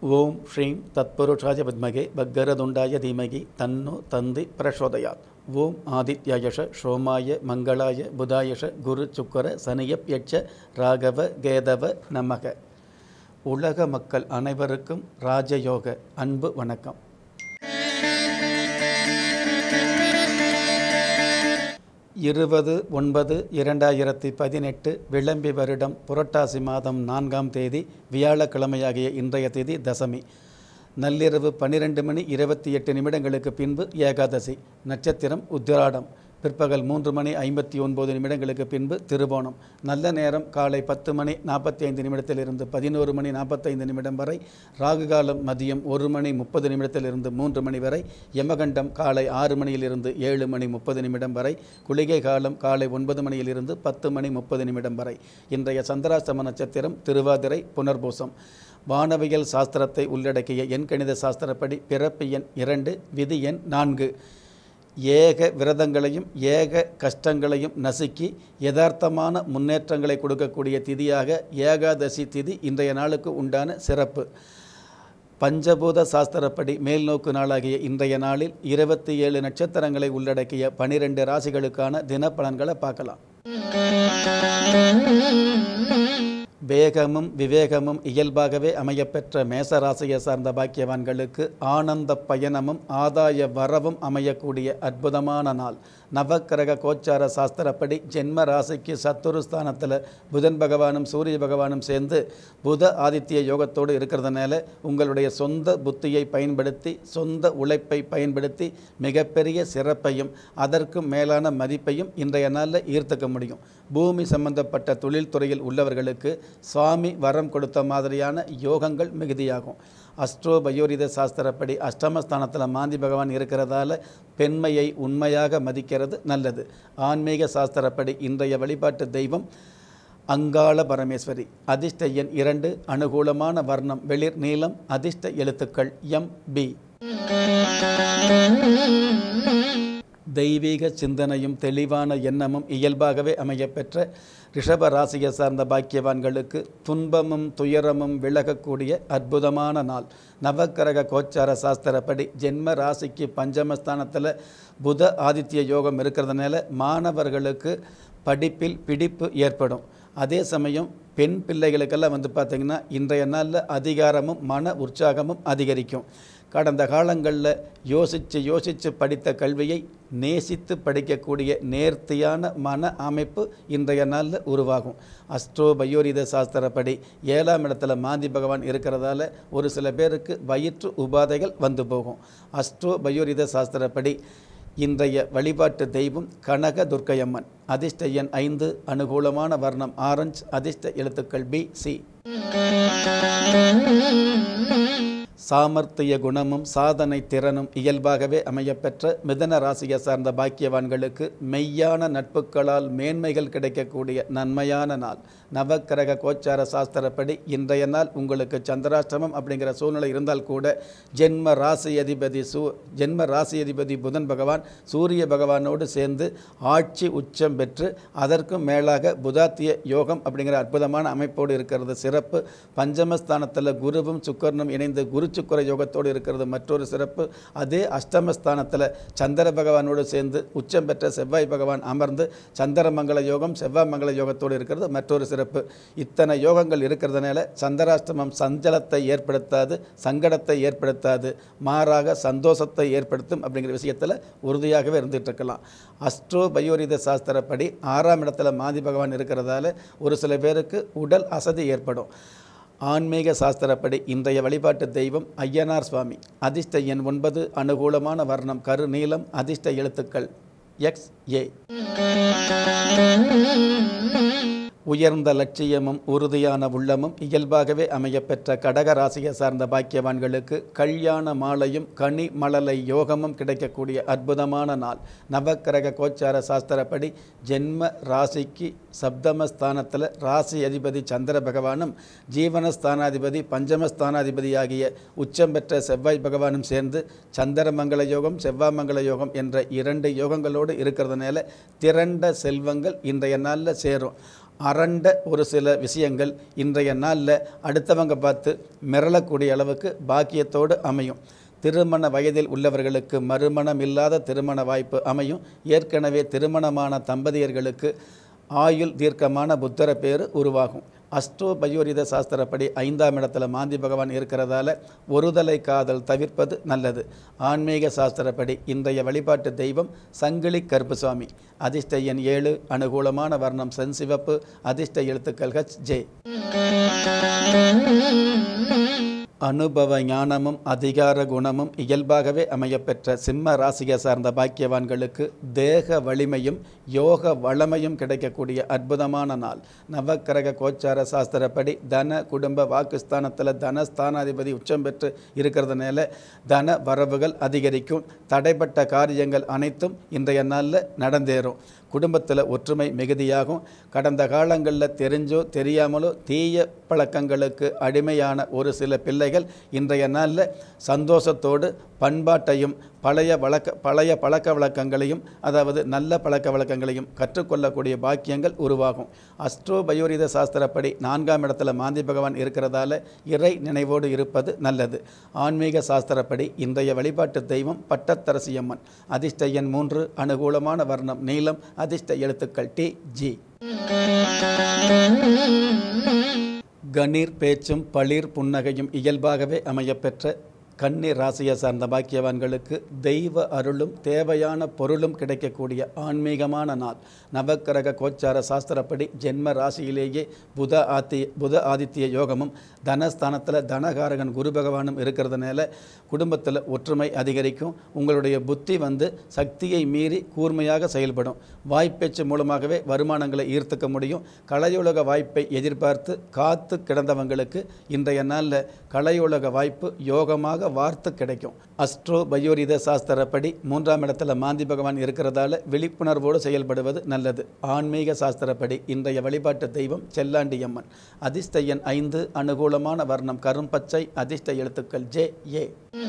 ஓம் ஸ்ரீம் தத்புருஷாய வித்மகே பக்கரதுண்டாய தீமகி தன்னோ தந்தி பிரசோதயாத். ஓம் ஆதித்யாயஷ சோமாய மங்களாய புதாயஷ குரு சுக்கர சனியப்யட்ச ராகவ கேதவ நமக. உலக மக்கள் அனைவருக்கும் ராஜயோக அன்பு வணக்கம். இருபது 9/2018 விளம்பி வருடம் புரட்டாசி மாதம் 4ஆம் தேதி வியாழக்கிழமையாகிய இன்றைய தேதி தசமி. நள்ளிரவு 12:28 பின்பு ஏகாதசி. நட்சத்திரம் உத்திராடம். பிற்பகல் 3:59 பின்பு திருவோணம். நல்ல நேரம் காலை 10:45 11:45 வரை. ராகுகாலம் மதியம் 1:30 3 வரை. யமகண்டம் காலை 6 மணியிலிருந்து 7:30 வரை. குளிகை காலம் காலை 9 10:30 வரை. இன்றைய சந்திராஷ்டம நட்சத்திரம் திருவாதிரை புனர்பூசம். வானவியல் சாஸ்திரத்தை உள்ளடக்கிய எண்கணித சாஸ்திரப்படி பிறப்பு எண் 2, விதி எண் 4. ஏக விரதங்களையும் ஏக கஷ்டங்களையும் நசுக்கி யதார்த்தமான முன்னேற்றங்களை கொடுக்கக்கூடிய திதியாக ஏகாதசி திதி இன்றைய நாளுக்கு உண்டான சிறப்பு. பஞ்சபூத சாஸ்திரப்படி மேல்நோக்கு நாளாகிய இன்றைய நாளில் 27 நட்சத்திரங்களை உள்ளடக்கிய 12 ராசிகளுக்கான தினப்பலன்களை பார்க்கலாம். வேகமும் விவேகமும் இயல்பாகவே அமையப்பெற்ற மேசராசியை சார்ந்த பாக்கியவான்களுக்கு ஆனந்த பயணமும் ஆதாய வரவும் அமையக்கூடிய அற்புதமான நாள். நவக்கிரக கோச்சார சாஸ்திரப்படி ஜென்ம ராசிக்கு சத்துருஸ்தானத்தில் புதன் பகவானும் சூரிய பகவானும் சேர்ந்து புத ஆதித்ய யோகத்தோடு இருக்கிறதுனால உங்களுடைய சொந்த புத்தியை பயன்படுத்தி சொந்த உழைப்பை பயன்படுத்தி மிகப்பெரிய சிறப்பையும் அதற்கும் மேலான மதிப்பையும் இன்றைய நாளில் ஈர்த்துக்க முடியும். பூமி சம்பந்தப்பட்ட தொழில்துறையில் உள்ளவர்களுக்கு சுவாமி வரம் கொடுத்த மாதிரியான யோகங்கள் மிகுதியாகும். அஸ்ட்ரோ பயோரித சாஸ்திரப்படி அஷ்டமஸ்தானத்தில் மாந்தி பகவான் இருக்கிறதால பெண்மையை உண்மையாக மதிக்கிறது நல்லது. ஆன்மீக சாஸ்திரப்படி இன்றைய வழிபாட்டு தெய்வம் அங்காள பரமேஸ்வரி. அதிர்ஷ்ட எண் 2, அனுகூலமான வர்ணம் வெளிர் நீலம், அதிர்ஷ்ட எழுத்துக்கள் MB. தெய்வீக சிந்தனையும் தெளிவான எண்ணமும் இயல்பாகவே அமையப்பெற்ற ரிஷப ராசியை சார்ந்த பாக்கியவான்களுக்கு துன்பமும் துயரமும் விலகக்கூடிய அற்புதமான நாள். நவக்கிரக கோச்சார சாஸ்திரப்படி ஜென்ம ராசிக்கு பஞ்சமஸ்தானத்தில் புத ஆதித்ய யோகம் இருக்கிறதுனால மாணவர்களுக்கு படிப்பில் பிடிப்பு ஏற்படும். அதே சமயம் பெண் பிள்ளைகளுக்கெல்லாம் பார்த்திங்கன்னா இன்றைய நாளில் அதிகாரமும் மன உற்சாகமும் அதிகரிக்கும். கடந்த காலங்களில் யோசித்து படித்த கல்வியை நேசித்து படிக்கக்கூடிய நேர்த்தியான மன அமைப்பு இன்றைய நாளில் உருவாகும். அஸ்ட்ரோ பயோரித சாஸ்திரப்படி 7ஆம் இடத்துல மாந்தி பகவான் இருக்கிறதால ஒரு சில பேருக்கு வயிற்று உபாதைகள் வந்து போகும். அஸ்ட்ரோ பயோரித சாஸ்திரப்படி இன்றைய வழிபாட்டு தெய்வம் கனக துர்க்கையம்மன். அதிர்ஷ்ட எண் 5, அனுகூலமான வர்ணம் ஆரஞ்சு, அதிர்ஷ்ட எழுத்துக்கள் BC. சாமர்த்திய குணமும் சாதனை திறனும் இயல்பாகவே அமையப்பெற்ற மிதன ராசியை சார்ந்த பாக்கியவான்களுக்கு மெய்யான நட்புகளால் மேன்மைகள் கிடைக்கக்கூடிய நன்மையான நாள். நவக்கிரக கோச்சார சாஸ்திரப்படி இன்றைய நாள் உங்களுக்கு சந்திராஷ்டமம் அப்படிங்கிற சூழ்நிலை இருந்தால் கூட ஜென்ம ராசி அதிபதி புதன் பகவான் சூரிய பகவானோடு சேர்ந்து ஆட்சி உச்சம் பெற்று அதற்கும் மேலாக புதாத்திய யோகம் அப்படிங்கிற அற்புதமான அமைப்போடு இருக்கிறது சிறப்பு. பஞ்சமஸ்தானத்தில் குருவும் சுக்கரனும் இணைந்து குரு சுக்கர யோகத்தோடு இருக்கிறது மற்றொரு சிறப்பு. அதே அஷ்டமஸ்தானத்தில் சந்திர பகவானோடு சேர்ந்து உச்சம் பெற்ற செவ்வாய் பகவான் அமர்ந்து சந்திரமங்கல யோகம் செவ்வாய் மங்கள யோகத்தோடு இருக்கிறது மற்றொரு சிறப்பு. இத்தனை யோகங்கள் இருக்கிறதுனால சந்திராஷ்டமம் சஞ்சலத்தை ஏற்படுத்தாது, சங்கடத்தை ஏற்படுத்தாது, மாறாக சந்தோஷத்தை ஏற்படுத்தும் அப்படிங்கிற விஷயத்தில் உறுதியாகவே இருந்துகிட்டு இருக்கலாம். அஸ்ட்ரோ பயோரித சாஸ்திரப்படி 6ஆம் இடத்துல மாந்தி பகவான் இருக்கிறதால ஒரு சில பேருக்கு உடல் அசதி ஏற்படும். ஆன்மீக சாஸ்திரப்படி இன்றைய வழிபாட்டு தெய்வம் ஐயனார் சுவாமி. அதிர்ஷ்ட எண் 9, அனுகூலமான வர்ணம் கரு நீலம், அதிர்ஷ்ட எழுத்துக்கள் XA. உயர்ந்த லட்சியமும் உறுதியான உள்ளமும் இயல்பாகவே அமையப்பெற்ற கடக ராசியை சார்ந்த பாக்கியவான்களுக்கு கல்யாண மாலையும் கனி மழலை யோகமும் கிடைக்கக்கூடிய அற்புதமான நாள். நவக்கிரக கோச்சார சாஸ்திரப்படி ஜென்ம ராசிக்கு சப்தமஸ்தானத்தில் ராசி அதிபதி சந்திர பகவானும் ஜீவனஸ்தானாதிபதி பஞ்சமஸ்தானாதிபதி ஆகிய உச்சம் பெற்ற செவ்வாய் பகவானும் சேர்ந்து சந்திரமங்கல யோகம் செவ்வாய் மங்கள யோகம் என்ற 2 யோகங்களோடு இருக்கிறதுனால திரண்ட செல்வங்கள் இன்றைய நாளில் சேரும். அரண்ட ஒரு சில விஷயங்கள் இன்றைய நாளில் அடுத்தவங்க பார்த்து மிரளக்கூடிய அளவுக்கு பாக்கியத்தோடு அமையும். திருமண வயதில் உள்ளவர்களுக்கு மறுமணம் இல்லாத திருமண வாய்ப்பு அமையும். ஏற்கனவே திருமணமான தம்பதியர்களுக்கு ஆயுள் தீர்க்கமான புத்தர பேர் உருவாகும். அஷ்டோ பயோரித சாஸ்திரப்படி 5ஆம் இடத்துல மாந்தி பகவான் இருக்கிறதால ஒருதலை காதல் தவிர்ப்பது நல்லது. ஆன்மீக சாஸ்திரப்படி இன்றைய வழிபாட்டு தெய்வம் சங்கிலி கருப்புசாமி. அதிர்ஷ்ட எண் 7, அனுகூலமான வர்ணம் செஞ்சிவப்பு, அதிர்ஷ்ட எழுத்துக்கள் HJ. அனுபவ ஞானமும் அதிகார குணமும் இயல்பாகவே அமையப்பெற்ற சிம்ம ராசியை சார்ந்த பாக்கியவான்களுக்கு தேக வலிமையும் யோக வளமையும் கிடைக்கக்கூடிய அற்புதமான நாள். நவக்கிரக கோச்சார சாஸ்திரப்படி தன குடும்ப வாக்குஸ்தானத்தில் தனஸ்தானாதிபதி உச்சம் பெற்று இருக்கிறதுனால தன வரவுகள் அதிகரிக்கும். தடைப்பட்ட காரியங்கள் அனைத்தும் இன்றைய நாளில் நடந்தேறும். குடும்பத்தில் ஒற்றுமை மிகுதியாகும். கடந்த காலங்களில் தெரிஞ்சோ தெரியாமலோ தீய பழக்கங்களுக்கு அடிமையான ஒரு சில பிள்ளைகள் இன்றைய நாளில் சந்தோஷத்தோடு பண்பாட்டையும் பழைய பழக்க வழக்கங்களையும் அதாவது நல்ல பழக்க வழக்கங்களையும் கற்றுக்கொள்ளக்கூடிய பாக்கியங்கள் உருவாகும். அஸ்ட்ரோ பயோரித சாஸ்திரப்படி 4ஆம் இடத்துல மாந்தி பகவான் இருக்கிறதால இறை நினைவோடு இருப்பது நல்லது. ஆன்மீக சாஸ்திரப்படி இன்றைய வழிபாட்டு தெய்வம் பட்டத்தரசியம்மன். அதிர்ஷ்ட எண் 3, அனுகூலமான வர்ணம் நீலம், அதிர்ஷ்ட எழுத்துக்கள் TG. கணீர் பேச்சும் பளிர் புன்னகையும் இயல்பாகவே அமையப்பெற்ற கன்னி ராசியை சார்ந்த பாக்கியவான்களுக்கு தெய்வ அருளும் தேவையான பொருளும் கிடைக்கக்கூடிய ஆன்மீகமான நாள். நவக்கிரக கோச்சார சாஸ்திரப்படி ஜென்ம ராசியிலேயே புத ஆதித்ய யோகமும் தனஸ்தானத்தில் தனகாரகன் குரு பகவானும் இருக்கிறதுனால குடும்பத்தில் ஒற்றுமை அதிகரிக்கும். உங்களுடைய புத்தி சக்தியை மீறி கூர்மையாக செயல்படும். வாய்ப்பேச்சு மூலமாகவே வருமானங்களை ஈர்த்துக்க முடியும். கலையுலக வாய்ப்பை எதிர்பார்த்து காத்து கிடந்தவங்களுக்கு இன்றைய நாளில் கலையுலக வாய்ப்பு யோகமாக வார்த்து கிடைக்கும். அஸ்ட்ரோ பயோரித சாஸ்திரப்படி 3ஆம் இடத்துல மாந்தி பகவான் இருக்கிறதால விழிப்புணர்வோடு செயல்படுவது நல்லது. ஆன்மீக சாஸ்திரப்படி இன்றைய வழிபாட்டு தெய்வம் செல்லாண்டியம்மன். அதிர்ஷ்ட எண் 5, அனுகூலமான வர்ணம் கரும்பச்சை, அதிர்ஷ்ட எழுத்துக்கள் JA.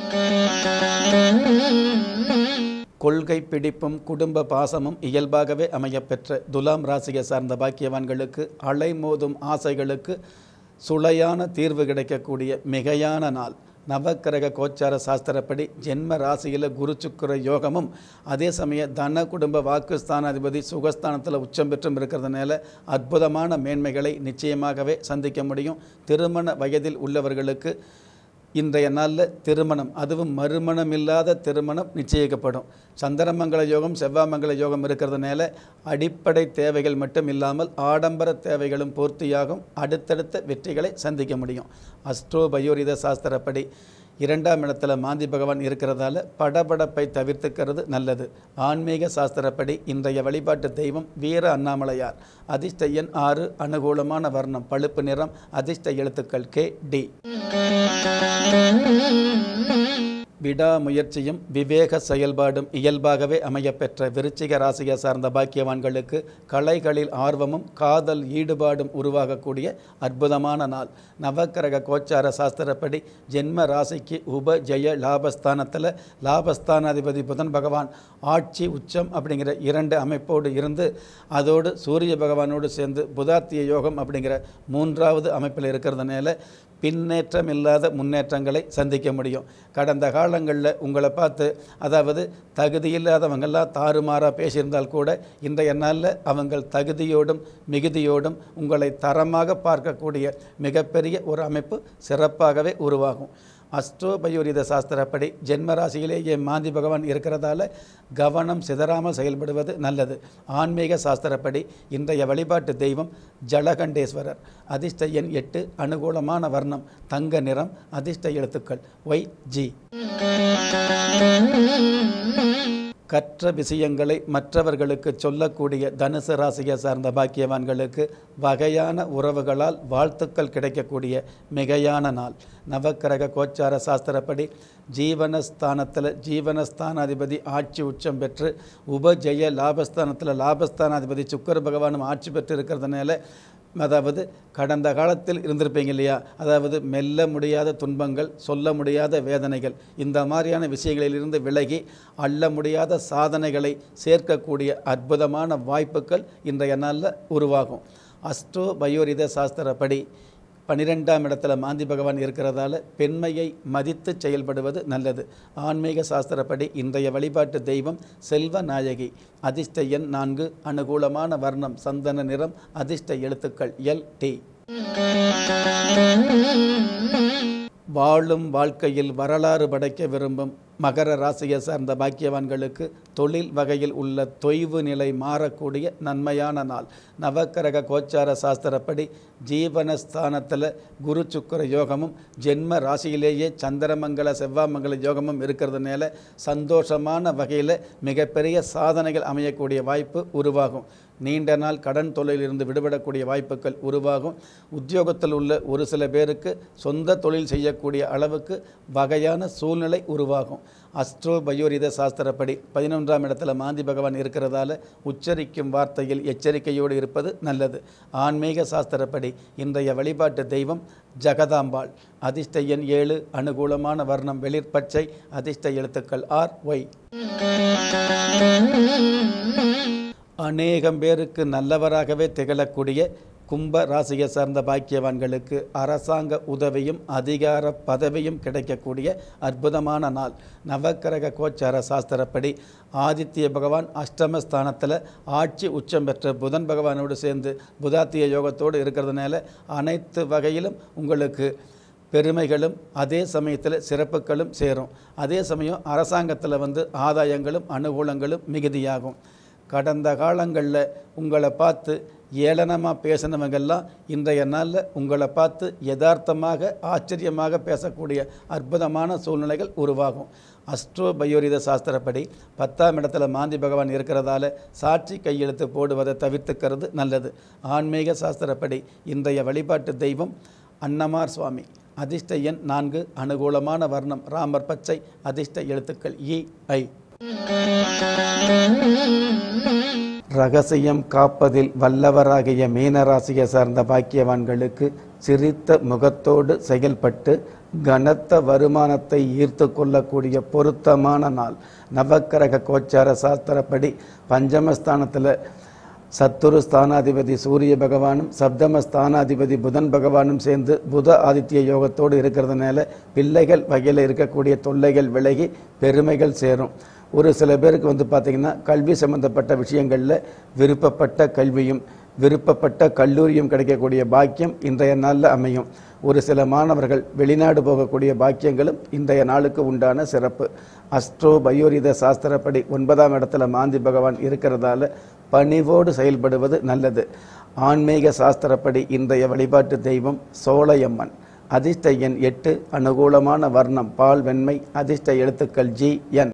கொள்கை பிடிப்பும் குடும்ப பாசமும் இயல்பாகவே அமையப்பெற்ற துலாம் ராசியை சார்ந்த பாக்கியவான்களுக்கு அலைமோதும் ஆசைகளுக்கு சுளையான தீர்வு கிடைக்கக்கூடிய மிகையான நாள். நவக்கிரக கோச்சார சாஸ்திரப்படி ஜென்ம ராசியில் குரு சுக்கிர யோகமும் அதே சமயம் தன குடும்ப வாக்குஸ்தானாதிபதி சுகஸ்தானத்தில் உச்சம் பெற்றும் இருக்கிறதுனால அற்புதமான மேன்மைகளை நிச்சயமாகவே சந்திக்க முடியும். திருமண வயதில் உள்ளவர்களுக்கு இன்றைய நாளில் திருமணம், அதுவும் மறுமணம் இல்லாத திருமணம் நிச்சயிக்கப்படும். சந்திரமங்கல யோகம் செவ்வாமங்கல யோகம் இருக்கிறதுனால அடிப்படை தேவைகள் மட்டும் இல்லாமல் ஆடம்பர தேவைகளும் பூர்த்தியாகும். அடுத்தடுத்த வெற்றிகளை சந்திக்க முடியும். அஸ்ட்ரோ பயோரித சாஸ்திரப்படி 2ஆம் இடத்துல மாந்தி பகவான் இருக்கிறதால படபடப்பை தவிர்த்துக்கிறது நல்லது. ஆன்மீக சாஸ்திரப்படி இன்றைய வழிபாட்டு தெய்வம் வீர அண்ணாமலையார். அதிர்ஷ்ட எண் 6, அனுகூலமான வர்ணம் பழுப்பு நிறம், அதிர்ஷ்ட எழுத்துக்கள் KD. விடாமுயற்சியும் விவேக செயல்பாடும் இயல்பாகவே அமையப்பெற்ற விருச்சிக ராசியை சார்ந்த பாக்கியவான்களுக்கு கலைகளில் ஆர்வமும் காதல் ஈடுபாடும் உருவாகக்கூடிய அற்புதமான நாள். நவக்கிரக கோச்சார சாஸ்திரப்படி ஜென்ம ராசிக்கு உப ஜெய லாபஸ்தானத்தில் லாபஸ்தானாதிபதி புதன் பகவான் ஆட்சி உச்சம் அப்படிங்கிற 2 அமைப்போடு இருந்து அதோடு சூரிய பகவானோடு சேர்ந்து புதாத்திய யோகம் அப்படிங்கிற 3வது அமைப்பில் இருக்கிறதுனால பின்னேற்றம் இல்லாத முன்னேற்றங்களை சந்திக்க முடியும். கடந்த காலங்களில் உங்களை பார்த்து அதாவது தகுதியில்லாதவங்கெல்லாம் தாறுமாறாக பேசியிருந்தால் கூட இன்றைய நாளில் அவங்கள் தகுதியோடும் மிகுதியோடும் உங்களை தரமாக பார்க்கக்கூடிய மிகப்பெரிய ஒரு அமைப்பு சிறப்பாகவே உருவாகும். அஸ்ட்ரோ பயோரித சாஸ்திரப்படி ஜென்மராசியிலேயே மாந்தி பகவான் இருக்கிறதால கவனம் சிதறாமல் செயல்படுவது நல்லது. ஆன்மீக சாஸ்திரப்படி இன்றைய வழிபாட்டு தெய்வம் ஜலகண்டேஸ்வரர். அதிர்ஷ்ட எண் 8, அனுகூலமான வர்ணம் தங்க நிறம், அதிர்ஷ்ட எழுத்துக்கள் YG. கற்ற விஷயங்களை மற்றவர்களுக்கு சொல்லக்கூடிய தனுசு ராசியை சார்ந்த பாக்கியவான்களுக்கு வகையான உறவுகளால் வாழ்த்துக்கள் கிடைக்கக்கூடிய மிகையான நாள். நவக்கிரக கோச்சார சாஸ்திரப்படி ஜீவனஸ்தானத்தில் ஜீவனஸ்தானாதிபதி ஆட்சி உச்சம் பெற்று உபஜெய லாபஸ்தானத்தில் லாபஸ்தானாதிபதி சுக்கிர பகவானும் ஆட்சி பெற்று இருக்கிறதுனால அதாவது கடந்த காலத்தில் இருந்திருப்பீங்க இல்லையா, அதாவது மெல்ல முடியாத துன்பங்கள், சொல்ல முடியாத வேதனைகள், இந்த மாதிரியான விஷயங்களிலிருந்து விலகி அள்ள முடியாத சாதனைகளை சேர்க்கக்கூடிய அற்புதமான வாய்ப்புகள் இன்றைய நாளில் உருவாகும். அஸ்ட்ரோ பயோரித சாஸ்திரப்படி 12ஆம் இடத்துல மாந்தி பகவான் இருக்கிறதால பெண்மையை மதித்து செயல்படுவது நல்லது. ஆன்மீக சாஸ்திரப்படி இன்றைய வழிபாட்டு தெய்வம் செல்வ நாயகி. அதிர்ஷ்ட எண் 4, அனுகூலமான வர்ணம் சந்தன நிறம், அதிர்ஷ்ட எழுத்துக்கள் LT. வாழும் வாழ்க்கையில் வரலாறு படைக்க விரும்பும் மகர ராசியை சார்ந்த பாக்கியவான்களுக்கு தொழில் வகையில் உள்ள தொய்வு நிலை மாறக்கூடிய நன்மையான நாள். நவக்கிரக கோச்சார சாஸ்திரப்படி ஜீவனஸ்தானத்தில் குரு சுக்கிர யோகமும் ஜென்ம ராசியிலேயே சந்திரமங்கல செவ்வாமங்கல யோகமும் இருக்கிறதுனால சந்தோஷமான வகையில் மிகப்பெரிய சாதனைகள் அமையக்கூடிய வாய்ப்பு உருவாகும். நீண்ட நாள் கடன் தொழிலிருந்து விடுபடக்கூடிய வாய்ப்புகள் உருவாகும். உத்தியோகத்தில் உள்ள ஒரு சில பேருக்கு சொந்த தொழில் செய்யக்கூடிய அளவுக்கு வகையான சூழ்நிலை உருவாகும். அஸ்ட்ரோ பயோரித சாஸ்திரப்படி 11ஆம் இடத்துல மாந்தி பகவான் இருக்கிறதால உச்சரிக்கும் வார்த்தையில் எச்சரிக்கையோடு இருப்பது நல்லது. ஆன்மீக சாஸ்திரப்படி இன்றைய வழிபாட்டு தெய்வம் ஜகதாம்பாள். அதிர்ஷ்ட எண் 7, அனுகூலமான வர்ணம் வெளிர்பச்சை, அதிர்ஷ்ட எழுத்துக்கள் RY. அநேகம் பேருக்கு நல்லவராகவே திகழக்கூடிய கும்ப ராசியை சார்ந்த பாக்கியவான்களுக்கு அரசாங்க உதவியும் அதிகார பதவியும் கிடைக்கக்கூடிய அற்புதமான நாள். நவக்கிரக கோச்சார சாஸ்திரப்படி ஆதித்ய பகவான் அஷ்டமஸ்தானத்தில் ஆட்சி உச்சம் பெற்ற புதன் பகவானோடு சேர்ந்து புதாத்திய யோகத்தோடு இருக்கிறதுனால அனைத்து வகையிலும் உங்களுக்கு பெருமைகளும் அதே சமயத்தில் சிறப்புகளும் சேரும். அதே சமயம் அரசாங்கத்தில் ஆதாயங்களும் அனுகூலங்களும் மிகுதியாகும். கடந்த காலங்களில் உங்களை பார்த்து ஏளனமாக பேசினவங்கெல்லாம் இன்றைய நாளில் உங்களை பார்த்து யதார்த்தமாக ஆச்சரியமாக பேசக்கூடிய அற்புதமான சூழ்நிலைகள் உருவாகும். அஸ்ட்ரோ பயோரித சாஸ்திரப்படி 10ஆம் இடத்துல மாந்தி பகவான் இருக்கிறதால சாட்சி கையெழுத்து போடுவதை தவிர்த்துக்கிறது நல்லது. ஆன்மீக சாஸ்திரப்படி இன்றைய வழிபாட்டு தெய்வம் அன்னமார் சுவாமி. அதிர்ஷ்ட எண் 4, அனுகூலமான வர்ணம் ராமர் பச்சை, அதிர்ஷ்ட எழுத்துக்கள் EI. ரகசியம் காப்பதில் வல்லவராகிய மீனராசியை சார்ந்த பாக்கியவான்களுக்கு சிரித்த முகத்தோடு செயல்பட்டு கனத்த வருமானத்தை ஈர்த்து கொள்ளக்கூடிய பொருத்தமான நாள். நவக்கிரக கோச்சார சாஸ்திரப்படி பஞ்சமஸ்தானத்தில் சத்துரு ஸ்தானாதிபதி சூரிய பகவானும் சப்தமஸ்தானாதிபதி புதன் பகவானும் சேர்ந்து புத ஆதித்ய யோகத்தோடு இருக்கிறதுனால பிள்ளைகள் வகையில் இருக்கக்கூடிய தொல்லைகள் விலகி பெருமைகள் சேரும். ஒரு சில பேருக்கு பார்த்திங்கன்னா கல்வி சம்பந்தப்பட்ட விஷயங்களில் விருப்பப்பட்ட கல்வியும் விருப்பப்பட்ட கல்லூரியும் கிடைக்கக்கூடிய பாக்கியம் இன்றைய நாளில் அமையும். ஒரு சில மாணவர்கள் வெளிநாடு போகக்கூடிய பாக்கியங்களும் இன்றைய நாளுக்கு உண்டான சிறப்பு. அஸ்ட்ரோ பயோரித சாஸ்திரப்படி 9ஆம் இடத்துல மாந்தி பகவான் இருக்கிறதால பணிவோடு செயல்படுவது நல்லது. ஆன்மீக சாஸ்திரப்படி இன்றைய வழிபாட்டு தெய்வம் சோலையம்மன். அதிர்ஷ்ட எண் 8, அனுகூலமான வர்ணம் பால் வெண்மை, அதிர்ஷ்ட எழுத்துக்கள் GN.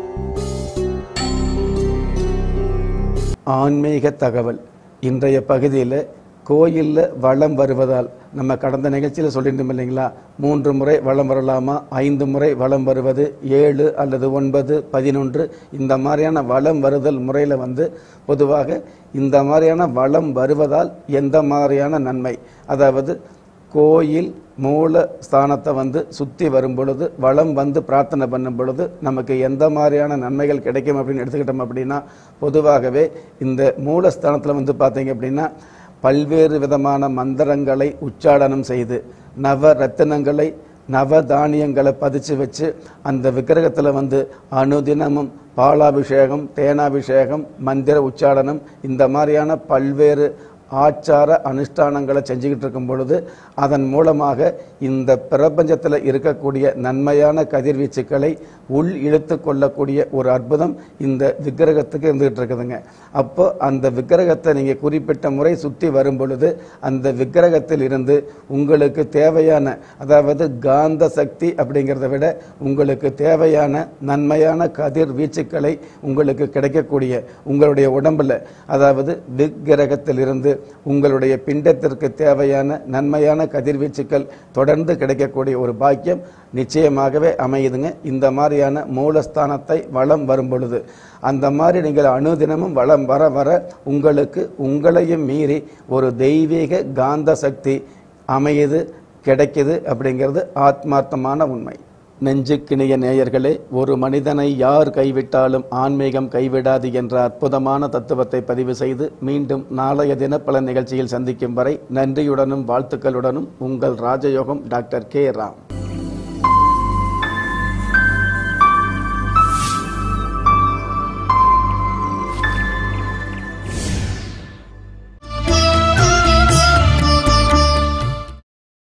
ஆன்மீக தகவல். இன்றைய பகுதியில் கோயிலில் வளம் வருவதால் நம்ம கடந்த நிகழ்ச்சியில் சொல்லியிருந்தோம் இல்லைங்களா, 3 முறை வளம் வரலாமா, 5 முறை வளம் வருவது, 7 அல்லது 9, 11 இந்த மாதிரியான வளம் வருதல் முறையில் பொதுவாக இந்த மாதிரியான வளம் வருவதால் எந்த மாதிரியான நன்மை, அதாவது கோயில் மூல ஸ்தானத்தை சுற்றி வரும் பொழுது வளம் பிரார்த்தனை பண்ணும் பொழுது நமக்கு எந்த மாதிரியான நன்மைகள் கிடைக்கும் அப்படின்னு எடுத்துக்கிட்டோம் அப்படின்னா, பொதுவாகவே இந்த மூலஸ்தானத்தில் பார்த்தீங்க அப்படின்னா பல்வேறு விதமான மந்திரங்களை உச்சாடனம் செய்து நவ ரத்தினங்களை நவதானியங்களை பதிச்சு வச்சு அந்த விக்கிரகத்தில் அனுதினமும் பாலாபிஷேகம், தேனாபிஷேகம், மந்திர உச்சாடனம் இந்த மாதிரியான பல்வேறு ஆச்சார அனுஷ்டானங்களை செஞ்சுக்கிட்டு இருக்கும் பொழுது அதன் மூலமாக இந்த பிரபஞ்சத்தில் இருக்கக்கூடிய நன்மையான கதிர்வீச்சுக்களை உள் இழுத்து கொள்ளக்கூடிய ஒரு அற்புதம் இந்த விக்கிரகத்துக்கு இருந்துகிட்டு இருக்குதுங்க. அப்போ அந்த விக்கிரகத்தை நீங்கள் குறிப்பிட்ட முறை சுற்றி வரும் பொழுது அந்த விக்கிரகத்தில் இருந்து உங்களுக்கு தேவையான, அதாவது காந்த சக்தி அப்படிங்கிறத விட உங்களுக்கு தேவையான நன்மையான கதிர்வீச்சுக்களை உங்களுக்கு கிடைக்கக்கூடிய உங்களுடைய உடம்பில், அதாவது விக்கிரகத்தில் இருந்து உங்களுடைய பிண்டத்திற்கு தேவையான நன்மையான கதிர்வீச்சுக்கள் தொடர்ந்து கிடைக்கக்கூடிய ஒரு பாக்கியம் நிச்சயமாகவே அமையுதுங்க. இந்த மாதிரியான மூலஸ்தானத்தை வளம் வரும் பொழுது அந்த மாதிரி நீங்கள் அனுதினமும் வளம் வர வர உங்களுக்கு உங்களையும் மீறி ஒரு தெய்வீக காந்த சக்தி அமையுது, கிடைக்குது அப்படிங்கிறது ஆத்மார்த்தமான உண்மை. நெஞ்சுக்கினிய நேயர்களே, ஒரு மனிதனை யார் கைவிட்டாலும் ஆன்மீகம் கைவிடாது என்ற அற்புதமான தத்துவத்தை பதிவு செய்து மீண்டும் நாளைய தினப்பலன் நிகழ்ச்சியில் சந்திக்கும் வரை நன்றியுடனும் வாழ்த்துக்களுடனும் உங்கள் ராஜயோகம் டாக்டர் கே ராம்.